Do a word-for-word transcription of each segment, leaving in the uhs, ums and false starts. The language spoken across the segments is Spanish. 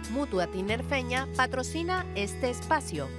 Mutua Tinerfeña patrocina este espacio.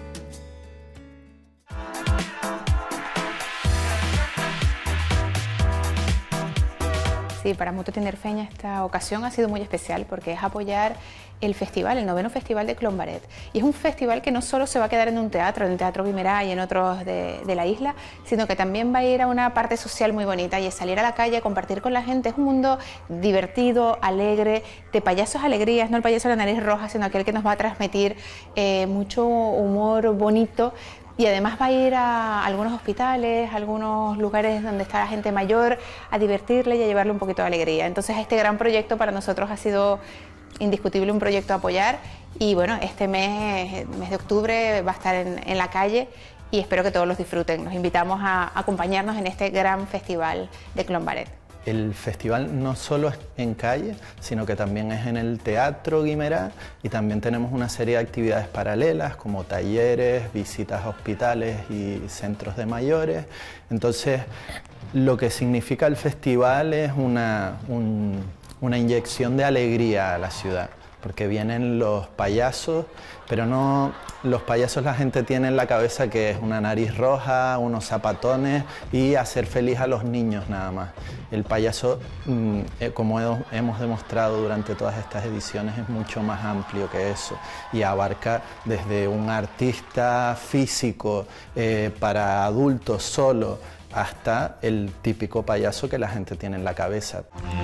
Sí, para Mutua Tinerfeña esta ocasión ha sido muy especial porque es apoyar el festival, el noveno Festival de Clonbaret. Y es un festival que no solo se va a quedar en un teatro, en el Teatro Guimerá y en otros de, de la isla, sino que también va a ir a una parte social muy bonita y es salir a la calle, compartir con la gente. Es un mundo divertido, alegre, de payasos alegrías, no el payaso de la nariz roja, sino aquel que nos va a transmitir eh, mucho humor bonito. Y además va a ir a algunos hospitales, a algunos lugares donde está la gente mayor, a divertirle y a llevarle un poquito de alegría. Entonces este gran proyecto para nosotros ha sido indiscutible un proyecto a apoyar y bueno, este mes, mes de octubre va a estar en, en la calle y espero que todos los disfruten. Los invitamos a, a acompañarnos en este gran festival de Clonbaret. El festival no solo es en calle, sino que también es en el Teatro Guimerá y también tenemos una serie de actividades paralelas como talleres, visitas a hospitales y centros de mayores. Entonces, lo que significa el festival es una, un, una inyección de alegría a la ciudad, porque vienen los payasos, pero no los payasos la gente tiene en la cabeza que es una nariz roja, unos zapatones y hacer feliz a los niños nada más. El payaso, como hemos demostrado durante todas estas ediciones, es mucho más amplio que eso y abarca desde un artista físico eh, para adultos solo hasta el típico payaso que la gente tiene en la cabeza.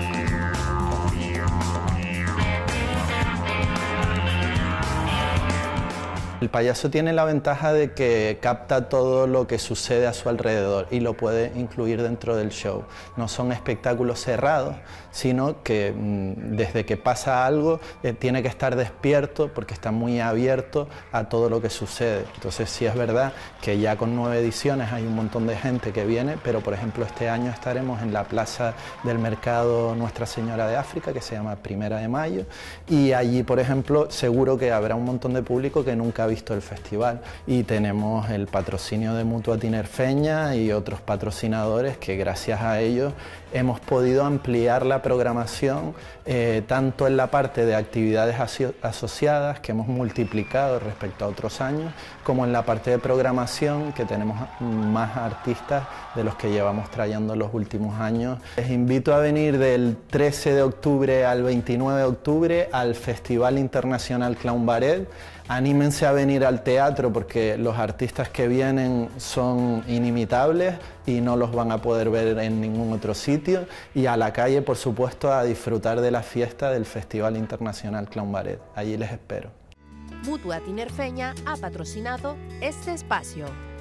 El payaso tiene la ventaja de que capta todo lo que sucede a su alrededor y lo puede incluir dentro del show. No son espectáculos cerrados, sino que mmm, desde que pasa algo eh, tiene que estar despierto porque está muy abierto a todo lo que sucede. Entonces sí es verdad que ya con nueve ediciones hay un montón de gente que viene, pero por ejemplo este año estaremos en la plaza del mercado Nuestra Señora de África, que se llama Primera de Mayo, y allí por ejemplo seguro que habrá un montón de público que nunca ha visto el festival y tenemos el patrocinio de Mutua Tinerfeña y otros patrocinadores que gracias a ellos hemos podido ampliar la programación eh, tanto en la parte de actividades aso asociadas que hemos multiplicado respecto a otros años, como en la parte de programación que tenemos más artistas de los que llevamos trayendo los últimos años. Les invito a venir del trece de octubre al veintinueve de octubre al Festival Internacional Clonbaret. Anímense a venir al teatro porque los artistas que vienen son inimitables y no los van a poder ver en ningún otro sitio, y a la calle por supuesto a disfrutar de la fiesta del Festival Internacional Clonbaret. Allí les espero. Mutua Tinerfeña ha patrocinado este espacio.